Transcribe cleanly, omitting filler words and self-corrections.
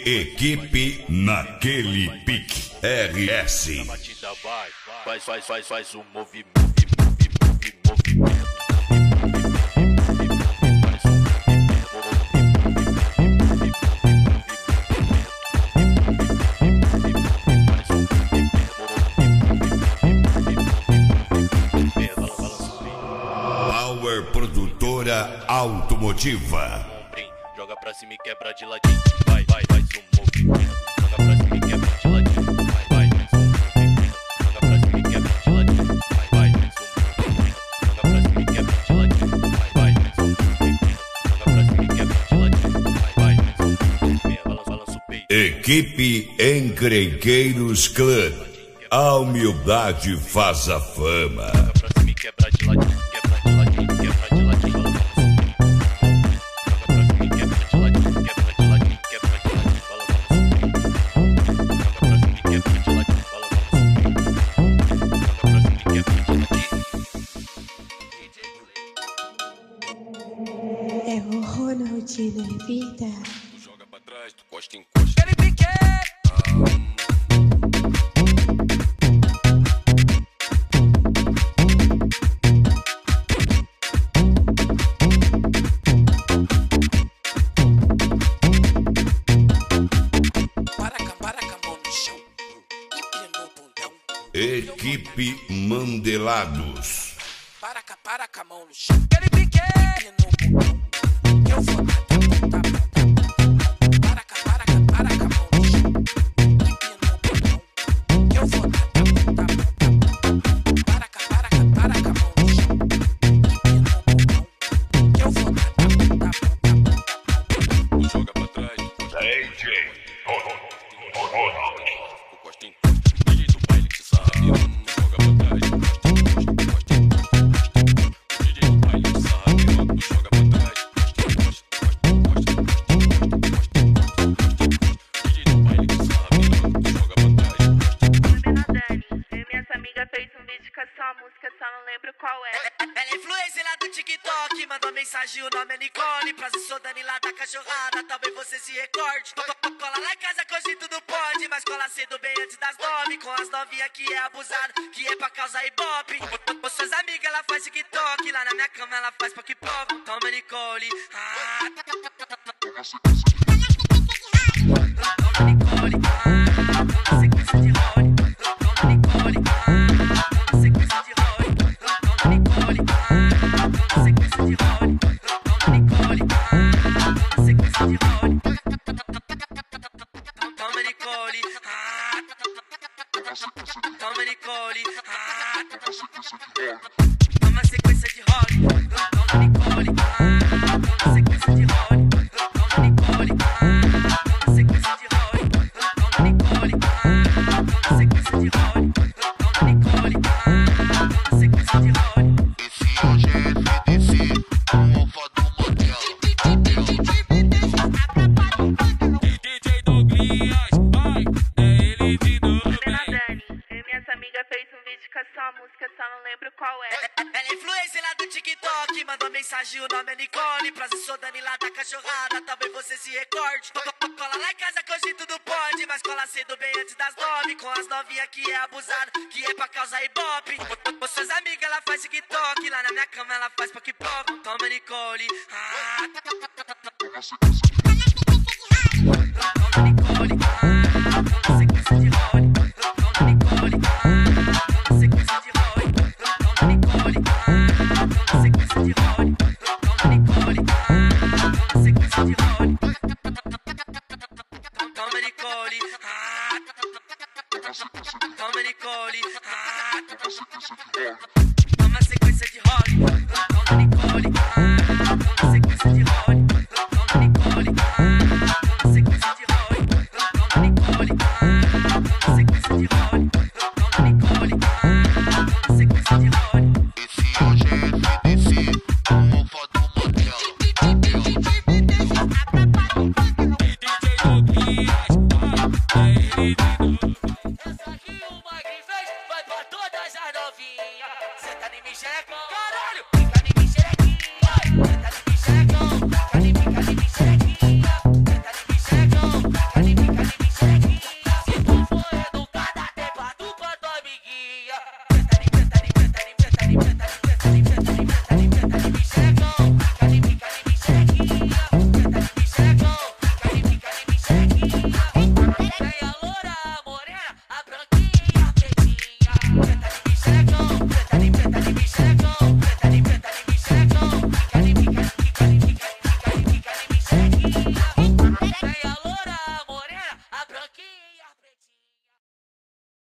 Equipe naquele pique. RS. Faz um movimento. Power Produtora Automotiva. Joga pra cima e quebra de ladinho. Faz um movimento. Joga pra cima e quebra de ladinho. Faz um movimento. Joga pra cima e quebra de ladinho. Faz um movimento. Joga pra cima e quebra de ladinho. Faz um movimento. Joga pra cima e quebra de ladinho. Faz um movimento. Balança o peito. Equipe Encrenqueiros Clã. A humildade faz a fama. Joga pra cima e quebra de ladinho. Quebra de ladinho. Quebra de ladinho. É o Ronald da vida. Tu joga pra trás, tu costa em costa. Ele pique! Para com a mão no chão. E no bundão. Equipe Mandelados. Para com a mão no chão. Ele pique! E no bundão. Eu vou dar. Para com a mão no chão. E no bundão. Eu vou dar. Para com a mão no chão. E no bundão. Eu vou dar. Tu joga pra trás. DJ Ronald. Tu costa em costa. DJ do baile que sabe. Tu joga pra trás. Costa em costa. DJ do baile que sabe. Tu joga pra trás. Costa em costa. DJ do baile que sabe. Tu joga pra trás. Ladin, eu e minhas amigas fez um vídeo com a sua música, só não lembro qual é. Ela é influencer lá do TikTok, mandou mensagem, o nome é Nicole. Prazer, sou Dani lá da cachorrada, talvez você se recorde. Cola lá em casa que hoje tudo pode, mas cola cedo bem antes das 9. Com as novinhas que é abusado, que é pra causar ibope. Com suas amigas ela faz TikTok, lá na minha cama ela faz poc-poc. Toma Nicole, toma Nicole, toma sequência de role. Toma Nicole, toma sequência de role. Toma Nicole, toma sequência de role. Toma Nicole, toma sequência de role. Toma Nicole, toma Nicole, toma sequência de role. Toma Nicole, toma sequência de role. Toma Nicole, toma sequência de role. Toma Nicole, toma sequência de role. Toma Nicole, toma sequência de role. Esse hoje é Prdc, o alfa do motel. DJ Douglas, vai, é ele de novo. Ladin, eu e minhas amigas fez um vídeo com a sua música, só não lembro qual é. Ela é influencer lá do TikTok, mandou mensagem, o nome é Nicole. Prazer, sou Dani lá da cachorrada, talvez você se recorde. Cola lá em casa que hoje tudo pode, mas cola cedo bem antes das 9. Com as novinhas que é abusado, que é pra causar ibope. Com suas amigas ela faz TikTok, lá na minha cama ela faz poc-poc. Toma Nicole,